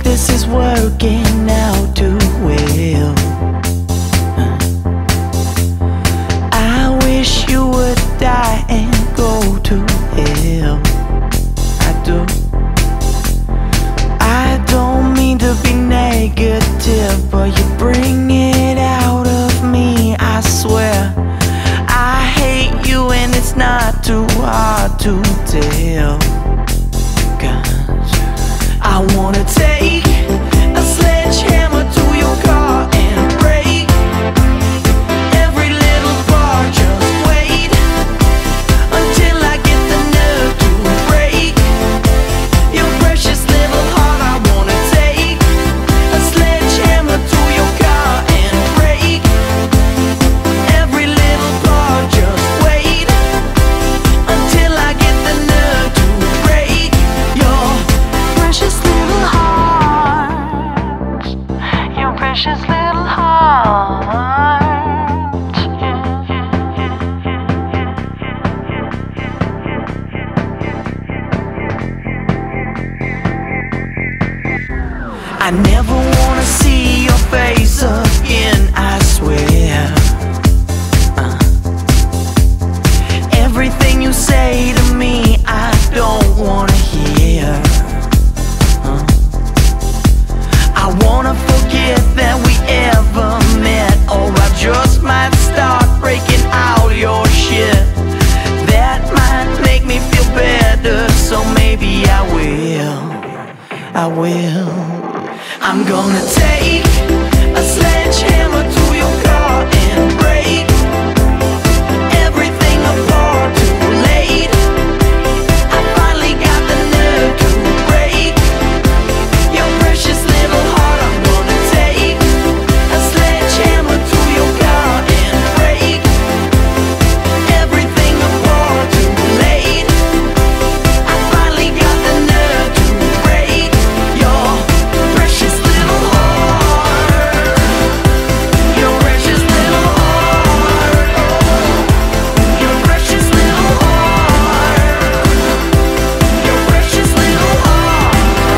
this is working out too well. I wish you would die and go to hell. I do. I don't mean to be negative, but you bring it out of me, I swear. I hate you and it's not too hard to tell. 'Cause I wanna take a sledgehammer to your car and break every little part. Just wait until I get the nerve to break your precious little heart. I wanna take a sledgehammer to your car and break every little part. Just wait until I get the nerve to break your precious little heart. Your precious little heart. I never wanna see your face again, I swear. Everything you say to me, I don't wanna hear. I wanna forget that we ever met, or I just might start breaking out your shit. That might make me feel better, so maybe I will. I'm gonna take a sledgehammer to your car and break everything apart. Too late, I finally got the nerve to break your precious little heart. I'm gonna take a sledgehammer to your car and break everything apart. Too late, I finally got the nerve to break your precious little heart. Your precious little heart. Your precious little heart. Your precious little heart.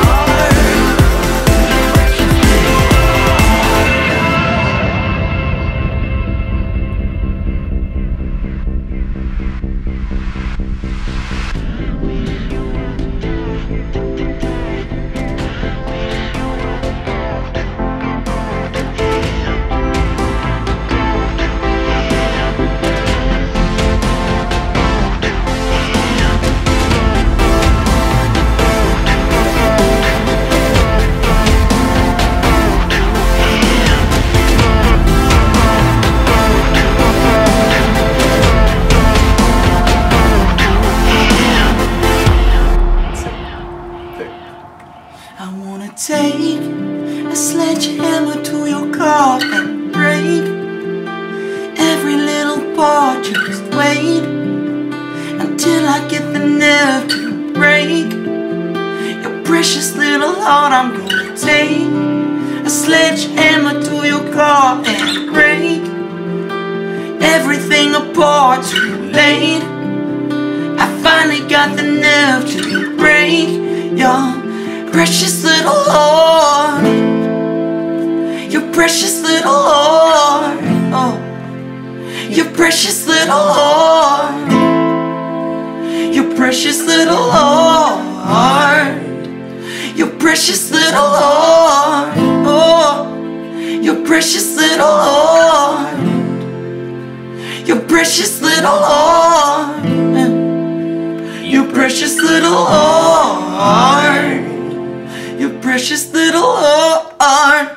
I wanna take a sledgehammer to your car and break every little part. Just wait until I get the nerve to break your precious little heart. I'm gonna take a sledgehammer to your car and break everything apart. Too late, I finally got the nerve to break your precious little heart. Your precious little heart. Oh, your precious little heart. Your precious little heart. Your precious little heart. Oh, your precious little heart. Your precious little heart. Your precious little heart. Your precious little heart.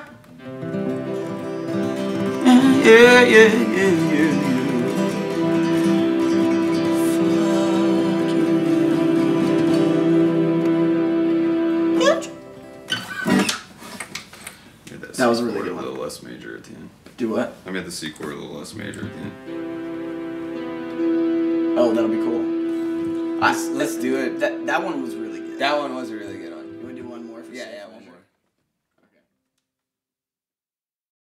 Yeah, yeah, yeah, yeah, yeah. That was a really good A one. little less major at the end. Do what? I made the C chord a little less major at the end. Oh, that'll be cool. Let's do it. That one was really good. That one was really